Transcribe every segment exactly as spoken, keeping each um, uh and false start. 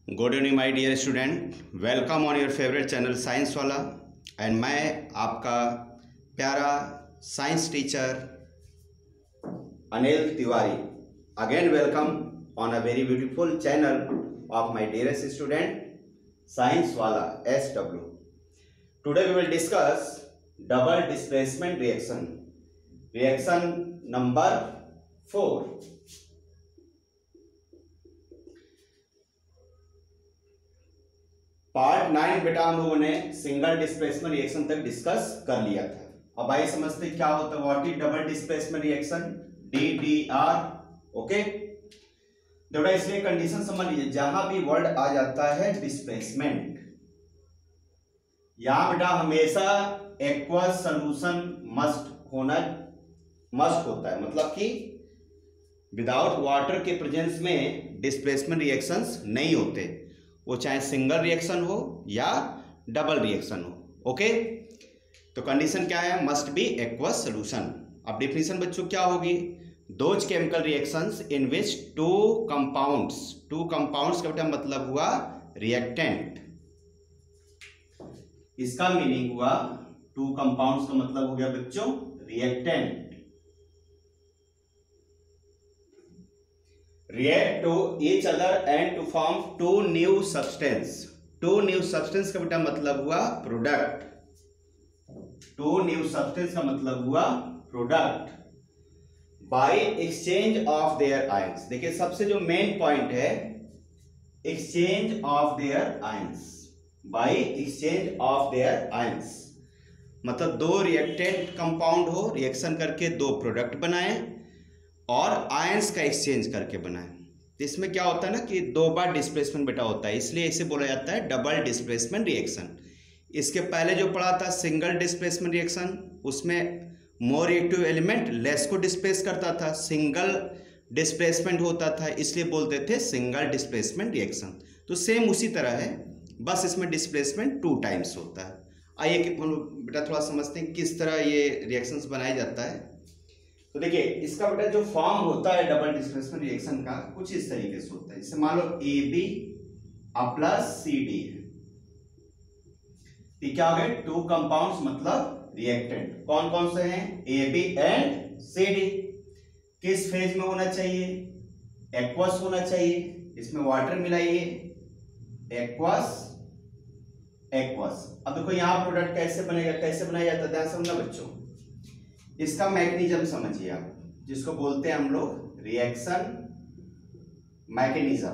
Good evening my dear student, welcome on your favourite channel science वाला। And मैं आपका प्यारा science teacher Anil Tiwari again welcome on a very beautiful channel of my dearest student science वाला S W. Today we will discuss double displacement reaction reaction number four. Part nine बेटा हम लोगों ने single displacement reaction तक discuss कर लिया था। अब आइए समझते क्या होता है, what is double displacement reaction, D D R. Okay बेटा, इसलिए कंडीशन समझ लीजिए, जहां भी वर्ड आ जाता है डिस्प्लेसमेंट, यहां बेटा हमेशा एक्वस सॉल्यूशन मस्ट होना मस्ट होता है। मतलब कि विदाउट वाटर के प्रेजेंस में डिस्प्लेसमेंट रिएक्शंस नहीं होते, वो चाहे सिंगल रिएक्शन हो या डबल रिएक्शन हो। ओके, तो कंडीशन क्या है, मस्ट बी एक्वस सॉल्यूशन। अब डिफिनीशन बच्चों क्या होगी, those chemical reactions in which two compounds, two compounds का बेटा मतलब हुआ रिएक्टेंट, इसका मीनिंग हुआ टू कंपाउंड्स का मतलब हो गया बच्चों reactant, react to each other and to form two new substance। two new substance का बेटा मतलब हुआ प्रोडक्ट, two new substance का मतलब हुआ product by exchange of their ions। देखिए सबसे जो मेन पॉइंट है exchange of their ions, by exchange of their ions मतलब दो रिएक्टेंट कंपाउंड हो, रिएक्शन करके दो प्रोडक्ट बनाए और आयंस का एक्सचेंज करके बनाए। तो इसमें क्या होता है ना कि दो बार डिस्प्लेसमेंट बेटा होता है, इसलिए इसे बोला जाता है डबल डिस्प्लेसमेंट रिएक्शन। इसके पहले जो पढ़ा था सिंगल डिस्प्लेसमेंट रिएक्शन, उसमें मोर रिएक्टिव एलिमेंट लेस को डिस्प्लेस करता था, सिंगल डिस्प्लेसमेंट होता था, इसलिए बोलते थे सिंगल डिस्प्लेसमेंट रिएक्शन। तो सेम उसी तरह है, बस इसमें डिस्प्लेसमेंट टू टाइम्स होता है। आइए कि हम लोग बेटा थोड़ा समझते हैं किस तरह ये रिएक्शंस बनाया जाता है। तो देखिए इसका बेटा जो फॉर्म होता है डबल डिस्प्लेसमेंट रिएक्शन का कुछ इस तरीके से होता है। जैसे मान लो A B plus C D है, तो क्या हो गए टू कंपाउंड्स मतलब रिएक्टेंट। कौन कौन से हैं, A B and C D. किस फेज में होना चाहिए, एक्वस होना चाहिए, इसमें वाटर मिलाइए, एक्वस एक्वस। अब देखो यहां प्रोडक्ट कैसे बनेगा, कैसे बनाया जाता है, ध्यान समझना बच्चों। इसका मैकेनिज्म समझिए आप, जिसको बोलते हैं हम लोग रिएक्शन मैकेनिज्म।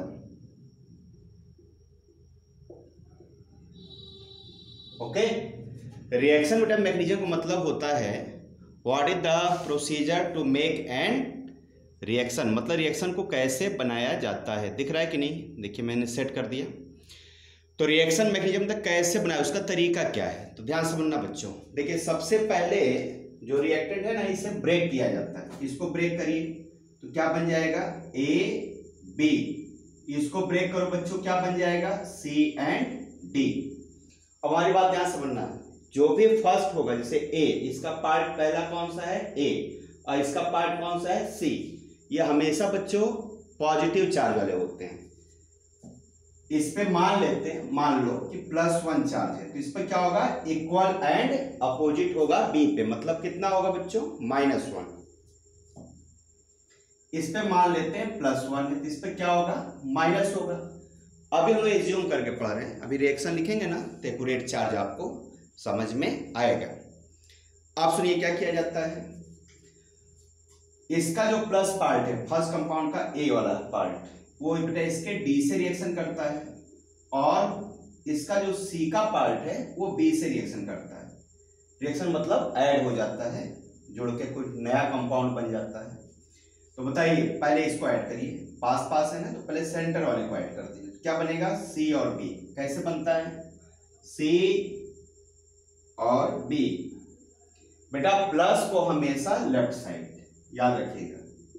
ओके, रिएक्शन बेटा मैकेनिज्म का मतलब होता है what is the procedure to make an reaction, मतलब रिएक्शन को कैसे बनाया जाता है। दिख रहा है कि नहीं, देखिए मैंने सेट कर दिया। तो रिएक्शन मैकेनिज्म तक कैसे बनाया, उसका तरीका क्या है, तो ध्यान समझना बच्चों। देखिए सबसे पहले जो रिएक्टेंट है ना, इसे ब्रेक किया जाता है। इसको ब्रेक करिए तो क्या बन जाएगा, ए बी। इसको ब्रेक करो बच्चों, क्या बन जाएगा, सी एंड डी। अब हमारी बात ध्यान समझना, जो भी फर्स्ट होगा, जैसे ए, इसका पार्ट पहला कौन सा है, ए, और इसका पार्ट कौन सा है, सी, ये हमेशा बच्चों पॉजिटिव चार्ज वाले होते हैं। इस पे मान लेते हैं, मान लो कि प्लस वन चार्ज है, तो इस पे क्या होगा, इक्वल एंड अपोजिट होगा बी पे, मतलब कितना होगा बच्चों, माइनस वन। इस पे मान लेते हैं प्लस वन है, तो इस पे क्या होगा, माइनस होगा। अभी हम लोग एज्यूम करके पढ़ रहे हैं, अभी रिएक्शन लिखेंगे ना तो एक्यूरेट चार्ज आपको समझ में आएगा। आप सुनिए क्या किया जाता है, इसका जो प्लस पार्ट है फर्स्ट कंपाउंड का ए वाला पार्ट, वो बेटा इसके डी से रिएक्शन करता है, और इसका जो सी का पार्ट है वो बी से रिएक्शन करता है। रिएक्शन मतलब ऐड हो जाता है, जुड़ के कुछ नया कंपाउंड बन जाता है। तो बताइए पहले इसको ऐड करिए, पास पास है ना, तो पहले सेंटर वाले को ऐड कर दीजिए, क्या बनेगा, सी और बी। कैसे बनता है, सी और बी। बेटा प्लस को हमेशा लेफ्ट साइड याद रखिएगा,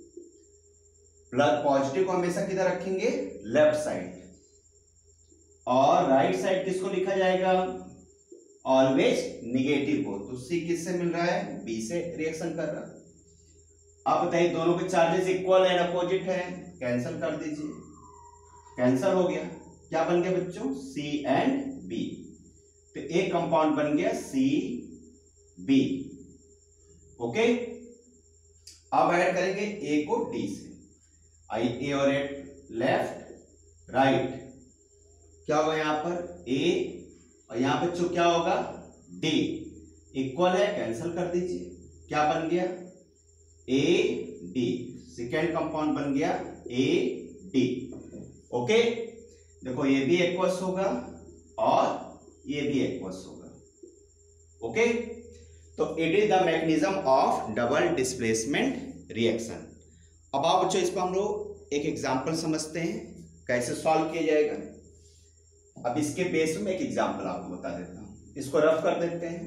प्लस पॉजिटिव को हमेशा किधर रखेंगे, लेफ्ट साइड, और राइट साइड किसको लिखा जाएगा, ऑलवेज निगेटिव को। तो सी किससे मिल रहा है, बी से रिएक्शन कर रहा है। आप बताइए दोनों के चार्जेस इक्वल एंड अपोजिट है, कैंसिल कर दीजिए, कैंसिल हो गया। क्या बन गया बच्चों, सी एंड बी। तो एक कंपाउंड बन गया सी बी। ओके, अब ऐड करेंगे ए को डी से। आई ए और ए लेफ्ट राइट, क्या होगा यहां पर ए, और यहां बच्चों क्या होगा डी। इक्वल है, कैंसिल कर दीजिए, क्या बन गया ए डी। सेकेंड कंपाउंड बन गया ए डी। ओके, देखो ये भी एक्वस होगा और ये भी एक्वस होगा। ओके, तो it is the mechanism of double displacement reaction. अब आओ बच्चों, इस पर हम लोग एक एग्जांपल समझते हैं कैसे सॉल्व किया जाएगा। अब इसके बेस में एक एग्जांपल आपको बता देता हूं, इसको रफ कर देते हैं।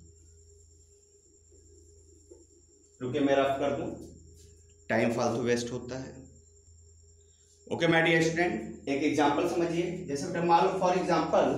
रुके मैं रफ कर दूं, टाइम फालतू वेस्ट होता है। ओके माय डियर स्टूडेंट, एक एग्जांपल समझिए। जैसे मान लो फॉर एग्जांपल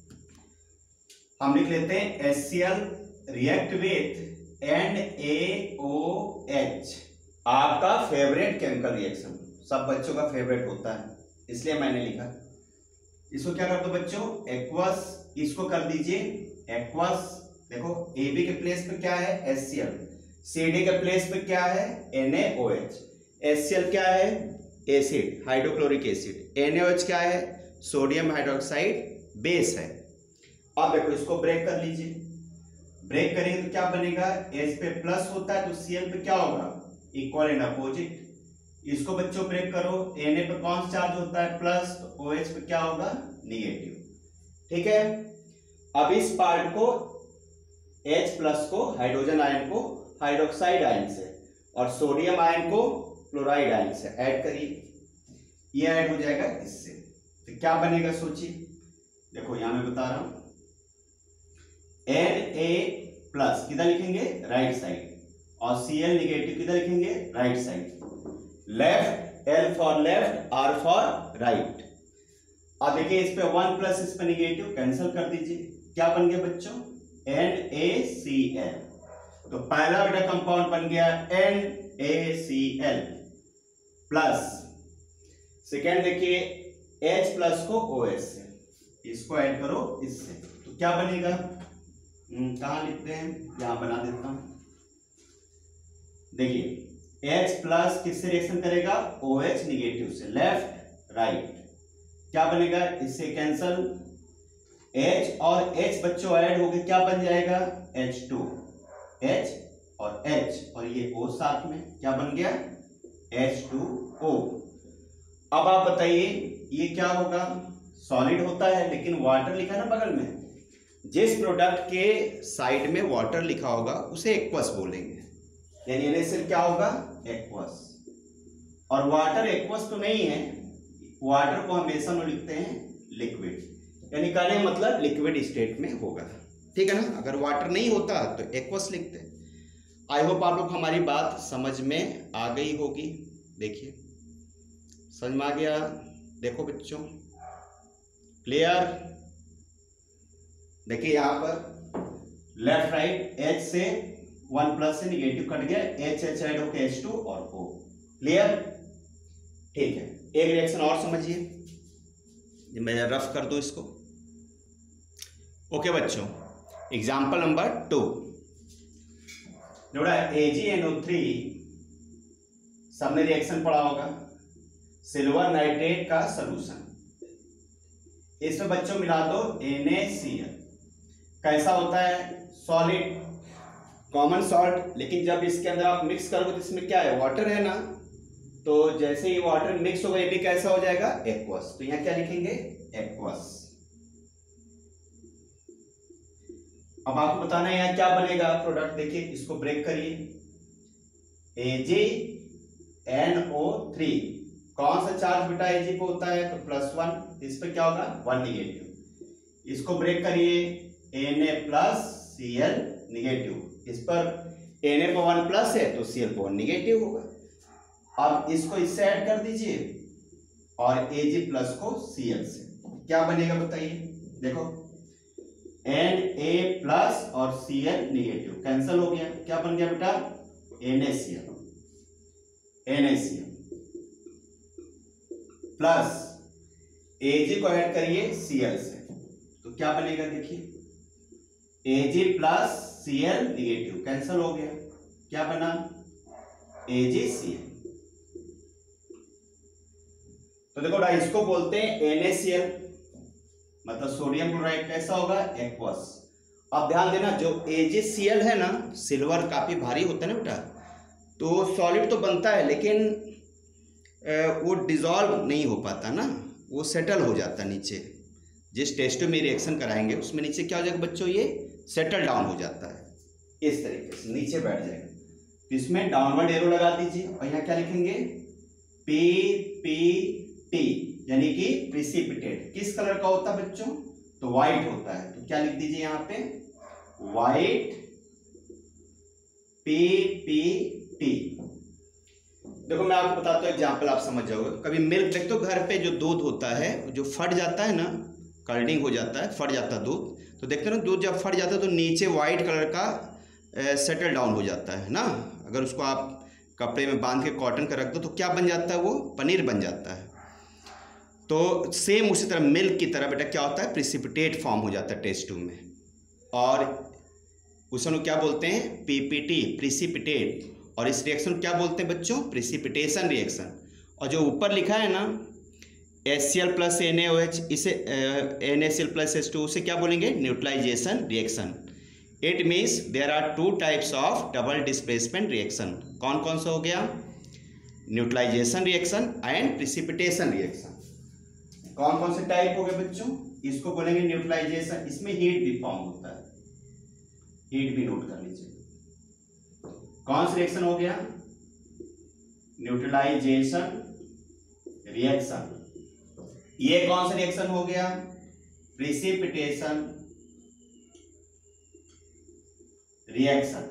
हम लिख लेते हैं H C L react with N A O H. आपका फेवरेट केमिकल रिएक्शन, सब बच्चों का फेवरेट होता है, इसलिए मैंने लिखा। इसको क्या कर दो बच्चों, एक्वस, इसको कर दीजिए एक्वस। देखो ए बी के प्लेस पे क्या है H C L, C D के प्लेस पे क्या है N A O H. H C L क्या है acid, hydrochloric acid. N A O H क्या है सोडियम हाइड्रोक्साइड बेस है। अब देखो इसको ब्रेक कर लीजिए, ब्रेक करेंगे तो क्या बनेगा, एच पे प्लस होता है तो सी एल पे क्या होगा इक्वल एंड अपोजिट। इसको बच्चों ब्रेक करो, एन ए पे कौन सा चार्ज होता है प्लस, तो ओ एच पे क्या होगा निगेटिव। ठीक है, अब इस पार्ट को H प्लस को हाइड्रोजन आयन को हाइड्रोक्साइड आयन से और सोडियम आयन को क्लोराइड आयन से ऐड करिए, ये ऐड हो जाएगा इससे। तो क्या बनेगा सोचिए, देखो यहां मैं बता रहा हूं एन ए प्लस किधर लिखेंगे राइट साइड, और सी एल निगेटिव किधर लिखेंगे right side. Left, L for left, R for right. अब देखिए इस पे वन प्लस इस पे निगेटिव, कैंसिल कर दीजिए, क्या बन गया बच्चों एन ए सी एल। तो पहला बेटा कंपाउंड बन गया N A C L plus, second देखिए H प्लस को ओ एच से, इसको ऐड करो इससे, तो क्या बनेगा, कहां लिखते हैं यहां बना देता हूं। देखिए H प्लस किससे रिएक्शन करेगा OH निगेटिव से, लेफ्ट राइट, क्या बनेगा इससे कैंसल, H और H बच्चों ऐड होके क्या बन जाएगा एच टू, H और H और ये O साथ में क्या बन गया एच टू ओ। अब आप बताइए ये क्या होगा, सॉलिड होता है लेकिन वाटर लिखा ना बगल में, जिस प्रोडक्ट के साइड में वाटर लिखा होगा उसे एक्वस बोलेंगे, यानी एन ए सी एल क्या होगा एक्वस। और वाटर एक्वस तो नहीं है, वाटर को हमेशा हम लिखते हैं लिक्विड, यानी कहने मतलब लिक्विड स्टेट में होगा। ठीक है ना, अगर वाटर नहीं होता तो एक्वस लिखते। आई होप आप लोग हमारी बात समझ में आ गई होगी। देखिए समझ में आ गया, देखो बच्चों क्लियर। देखिए यहां पर लेफ्ट राइट H से वन प्लस से निगेटिव कट गया, H H ऐड होकर एच टू और O, क्लियर। ठीक है, एक रिएक्शन और समझिए, मैं रफ कर दूं इसको। ओके बच्चों, एग्जाम्पल नंबर टू, जोड़ा A G N O three, सबने रिएक्शन पढ़ा होगा, सिल्वर नाइट्रेट का सॉल्यूशन, इसमें बच्चों मिला दो एन ए सी एल। कैसा होता है सॉलिड कॉमन सॉल्ट, लेकिन जब इसके अंदर आप मिक्स करोगे तो इसमें क्या है वाटर है ना, तो जैसे ही वाटर मिक्स होगा ये भी कैसा हो जाएगा एक्वस। तो यहां क्या लिखेंगे एक्वस। अब आपको बताना है यहाँ क्या बनेगा प्रोडक्ट। देखिए इसको ब्रेक करिए, ए जी एन ओ थ्री, कौन सा चार्ज बेटा ए जी पे होता है तो प्लस वन, इस पे क्या होगा वन निगेटिव। इसको ब्रेक करिए, N A plus C L negative, इस पर एन ए पे वन प्लस है तो सी एल पे वन निगेटिव होगा। अब इसको इससे ऐड कर दीजिए और ए जी प्लस को सी एल से, क्या बनेगा बताइए। देखो एन ए प्लस और सी एल निगेटिव कैंसिल हो गया, क्या बन गया बेटा N A C L, N A C L plus Ag को ऐड करिए Cl से, तो क्या बनेगा देखिए, Ag plus Cl negative cancel हो गया, क्या बना AgCl। तो देखो ना, इसको बोलते हैं NaCl, मतलब सोडियम क्लोराइड कैसा होगा, एक्वस। अब ध्यान देना, जो AgCl है ना, सिल्वर काफी भारी होता है ना बेटा, तो सॉलिड तो बनता है लेकिन वो डिजॉल्व नहीं हो पाता ना, वो सेटल हो जाता है नीचे। जिस टेस्ट में रिएक्शन कराएंगे उसमें नीचे क्या हो जाएगा बच्चों, ये सेटल डाउन हो जाता है, इस तरीके से नीचे बैठ जाएगा। तो इसमें डाउनवर्ड एरो लगा दीजिए और यहाँ क्या लिखेंगे, पी पी टी, यानी कि प्रिसिपिटेट। किस कलर का होता है बच्चों, तो व्हाइट होता है, तो क्या लिख दीजिए यहाँ पे, व्हाइट पी पी टी। देखो मैं आपको बताता हूँ एग्जाम्पल, आप समझ जाओगे। कभी मिल्क देखते हो घर पे, जो दूध होता है जो फट जाता है ना, कर्डिंग हो जाता है, फट जाता है दूध, तो देखते हो ना दूध जब फट जाता है तो नीचे वाइट कलर का सेटल डाउन हो जाता है ना। अगर उसको आप कपड़े में बांध के कॉटन का रख दो तो क्या बन जाता है, वो पनीर बन जाता है। तो सेम उसी तरह मिल्क की तरह बेटा क्या होता है, प्रिसिपिटेट फॉर्म हो जाता है टेस्ट ट्यूब में, और उसे लोग क्या बोलते हैं, पीपीटी, प्रिसिपिटेट। और इस रिएक्शन को क्या बोलते हैं बच्चों, प्रिसिपिटेशन रिएक्शन। और जो ऊपर लिखा है ना HCl प्लस NaOH, इसे NaCl प्लस H टू, उसे क्या बोलेंगे, neutralisation reaction. It means there are two types of double displacement reaction. कौन कौन सा हो गया, neutralisation reaction and precipitation reaction. कौन कौन से टाइप हो गए बच्चों, इसको बोलेंगे न्यूट्रलाइजेशन, इसमें हीट भी फॉर्म होता है, हीट भी नोट कर लीजिए। कौन सा रिएक्शन हो गया, न्यूट्रलाइजेशन रिएक्शन। ये कौन सा रिएक्शन हो गया, precipitation reaction.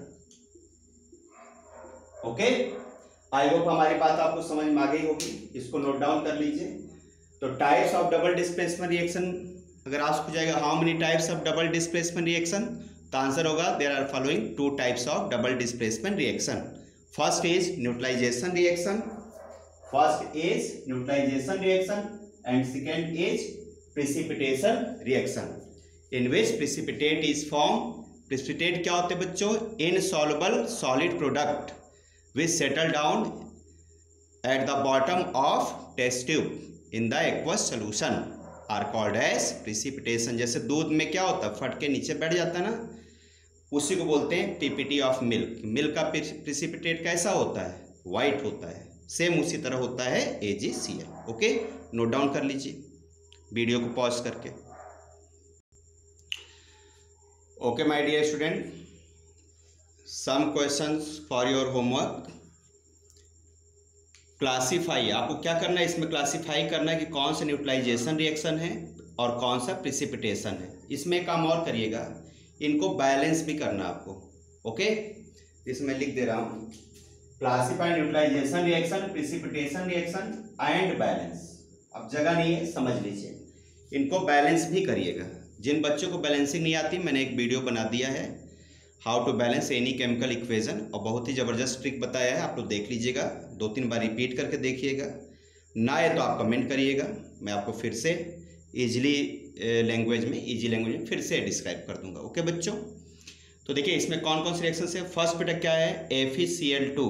Okay, I hope हमारी बात आपको समझ में आ गई होगी, इसको नोट डाउन कर लीजिए। तो types of double displacement reaction अगर आस्क हो जाएगा, how many types of double displacement reaction, तो आंसर होगा there are following two types of double displacement reaction. First is neutralisation reaction, first is neutralisation reaction and second is precipitation reaction, in which precipitate is form. Precipitate क्या होते हैं बच्चों, insoluble solid product which settle down at the bottom of test tube in the aqueous solution are called as precipitation. जैसे दूध में क्या होता है, फट के नीचे बैठ जाता है ना, उसी को बोलते हैं पीपीटी ऑफ मिल्क। मिल्क का प्रिसिपिटेट कैसा होता है, वाइट होता है, सेम उसी तरह होता है AgCl। ओके, नोट डाउन कर लीजिए वीडियो को पॉज करके। Okay my dear student, some questions for your homework. Classify, आपको क्या करना है इसमें, क्लासीफाई करना है कि कौन सा न्यूट्रलाइजेशन रिएक्शन है और कौन सा प्रिसिपिटेशन है। इसमें काम और करिएगा, इनको बैलेंस भी करना आपको। ओके, इसमें लिख दे रहा हूँ, classify neutralisation reaction, precipitation reaction and balance. अब जगह नहीं है, समझ लीजिए, इनको बैलेंस भी करिएगा। जिन बच्चों को बैलेंसिंग नहीं आती, मैंने एक वीडियो बना दिया है, how to balance any chemical equation, और बहुत ही ज़बरदस्त ट्रिक बताया है, आप लोग देख लीजिएगा, दो तीन बार रिपीट करके देखिएगा। ना है तो आप कमेंट करिएगा, मैं आपको फिर से ईजिली लैंग्वेज में इजी लैंग्वेज में फिर से डिस्क्राइब कर दूंगा। ओके बच्चों, तो देखिए इसमें कौन कौन से रिएक्शन है। फर्स्ट बेटा क्या है, FeCl two,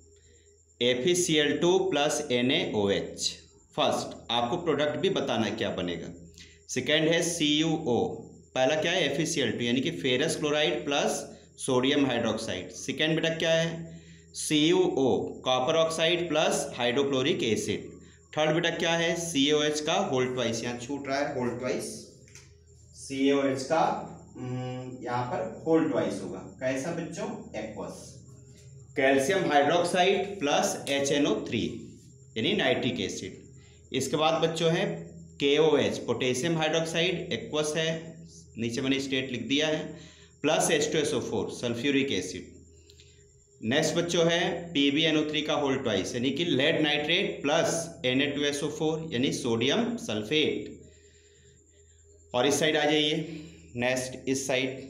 FeCl two plus NaOH। First आपको प्रोडक्ट भी बताना है क्या बनेगा। सेकेंड है C U O, पहला क्या है FeCl टू यानी कि ferrous chloride plus sodium hydroxide. Second बेटा क्या है C U O, copper oxide plus hydrochloric acid. Third बेटा क्या है C O H का होल ट्वाइस, यहाँ छूट रहा है whole twice, C O H का यहाँ पर होल ट्वाइस होगा, कैसा बच्चों, aqueous. Calcium hydroxide plus H N O three यानी नाइट्रिक एसिड। इसके बाद बच्चों है K O H, potassium hydroxide, aqueous है, नीचे मैंने स्टेट लिख दिया है, plus H two S O four sulphuric acid. Next बच्चों है P b N O three का होल ट्वाइस यानी कि lead nitrate plus N A two S O four यानी सोडियम सल्फेट। और इस साइड आ जाइए, नेक्स्ट इस साइड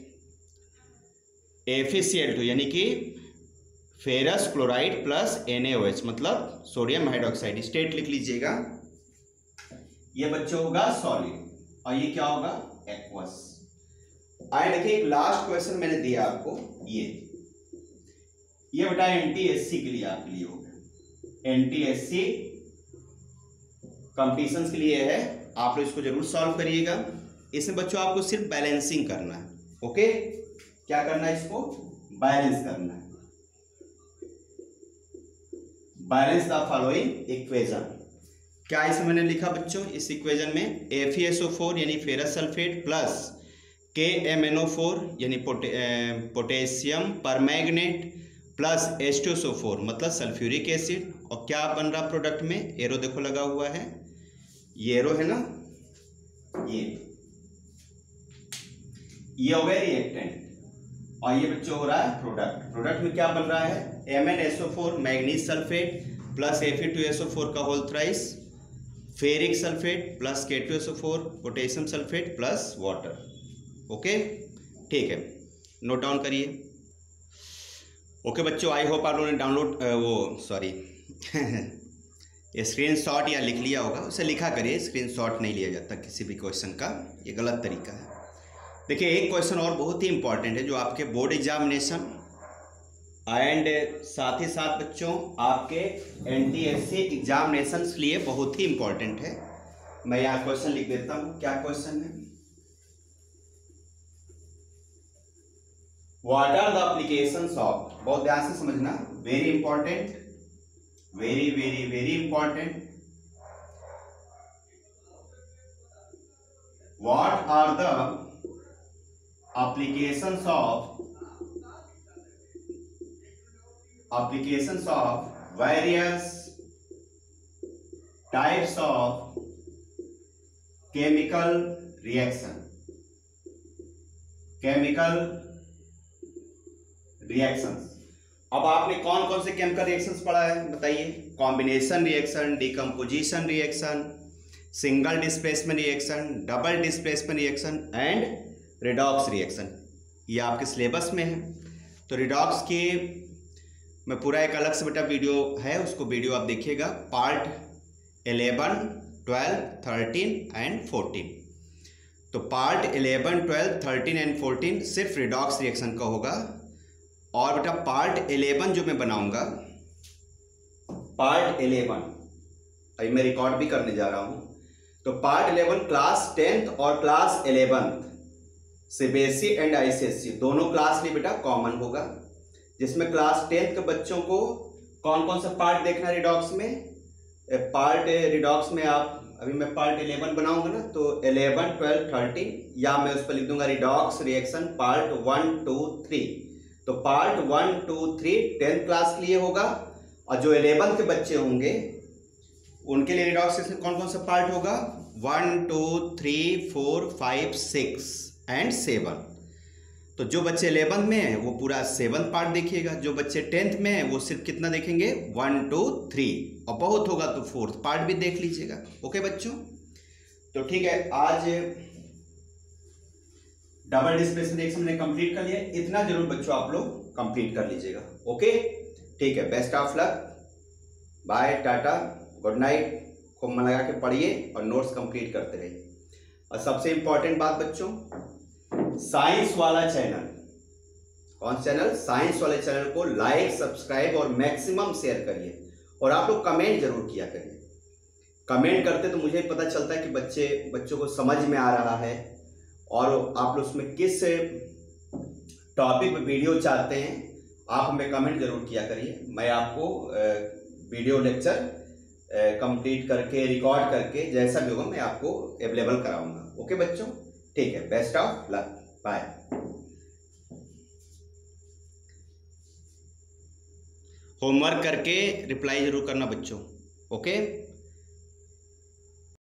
FeCl टू यानी कि फेरस क्लोराइड प्लस NaOH मतलब सोडियम हाइड्रोक्साइड। स्टेट लिख लीजिएगा, ये बच्चों होगा सॉलिड और ये क्या होगा एक्वस। आए देखिए एक लास्ट क्वेश्चन मैंने दिया आपको, ये ये बेटा एनटीएससी के लिए आपके लिए होगा, एनटीएससी कॉम्पिटिशन्स के लिए है, आप लोग इसको जरूर सॉल्व करिएगा। इसमें बच्चों आपको सिर्फ बैलेंसिंग करना है, ओके, क्या करना है, इसको बैलेंस करना है, बैलेंस द फॉलोइंग इक्वेशन। क्या इसमें मैंने लिखा बच्चों, इस इक्वेशन में F E S O four यानी ferrous sulphate plus K M N O four यानी pota, potassium permanganate plus H two S O four मतलब सल्फ्यूरिक एसिड, और क्या बन रहा प्रोडक्ट में, एरो देखो लगा हुआ है, ये एरो है ना, ये ये हो गया रिएक्टेंट, और ये बच्चों हो रहा है प्रोडक्ट। प्रोडक्ट में क्या बन रहा है, M N S O four manganese sulphate plus F E two S O four का whole thrice, ferric sulphate plus K two S O four potassium sulphate plus water. Okay ठीक है, note down करिए। Okay बच्चों, I hope आप लोगों ने download वो sorry screen shot या लिख लिया होगा, उसे लिखा करिए, स्क्रीन शॉट नहीं लिया जाता किसी भी क्वेश्चन का, ये गलत तरीका है। देखिए एक क्वेश्चन और बहुत ही इंपॉर्टेंट है जो आपके बोर्ड एग्जामिनेशन एंड साथ ही साथ बच्चों आपके एनटीएससी एग्जामिनेशन के लिए बहुत ही इंपॉर्टेंट है। मैं यहाँ क्वेश्चन लिख देता हूँ, क्या क्वेश्चन है, what are the applications of, बहुत ध्यान से समझना, very important, very very very important, what are the applications of applications of various types of chemical reaction chemical reactions। अब आपने कौन कौन से केमिकल रिएक्शंस पढ़ा है बताइए, combination reaction, decomposition reaction, single displacement reaction, double displacement reaction and redox reaction, ये आपके सिलेबस में है। तो रिडॉक्स की मैं पूरा एक अलग से बेटा वीडियो है, उसको वीडियो आप देखिएगा, part eleven twelve thirteen and fourteen. तो part eleven twelve thirteen and fourteen सिर्फ रिडॉक्स रिएक्शन का होगा, और बेटा पार्ट इलेवन जो मैं बनाऊंगा, पार्ट इलेवन अभी मैं रिकॉर्ड भी करने जा रहा हूं, तो पार्ट इलेवन क्लास टेंथ और class eleventh CBSE and ICSE दोनों क्लास लिए बेटा कॉमन होगा, जिसमें क्लास टेंथ के बच्चों को कौन कौन सा पार्ट देखना है रिडॉक्स में, पार्ट रिडॉक्स में आप अभी मैं पार्ट इलेवन बनाऊंगा ना, तो इलेवन ट्वेल्व थर्टीन, या मैं उस पर लिख दूंगा redox reaction part one two three. तो part one two three tenth class के लिए होगा, और जो इलेवंथ के बच्चे होंगे उनके लिए रिडॉक्स रिएक्शन कौन कौन सा पार्ट होगा, one two three four five six and seven. तो जो बच्चे इलेवंथ में हैं वो पूरा सेवंथ पार्ट देखिएगा, जो बच्चे टेंथ में हैं वो सिर्फ कितना देखेंगे, वन टू थ्री, और बहुत होगा तो फोर्थ पार्ट भी देख लीजिएगा। ओके बच्चों, तो ठीक है, आज डबल डिस्प्लेसमेंट रिएक्शन हमने कंप्लीट कर लिया, इतना जरूर बच्चों आप लोग कंप्लीट कर लीजिएगा। ओके ठीक है, best of luck, bye tata, good night, खूब मन लगा के पढ़िए और नोट्स कंप्लीट करते रहिए। और सबसे इंपॉर्टेंट बात बच्चों, साइंस वाला चैनल, कौन चैनल, साइंस वाले चैनल को लाइक सब्सक्राइब और मैक्सिमम शेयर करिए, और आप लोग कमेंट जरूर किया करिए। कमेंट करते तो मुझे पता चलता है कि बच्चे बच्चों को समझ में आ रहा है, और आप लोग उसमें किस टॉपिक पे वीडियो चाहते हैं, आप हमें कमेंट जरूर किया करिए। मैं आपको वीडियो लेक्चर कंप्लीट करके रिकॉर्ड करके जैसा भी होगा मैं आपको अवेलेबल कराऊंगा। ओके बच्चों, ठीक है, best of luck, bye. Homework करके रिप्लाई जरूर करना बच्चों, ओके।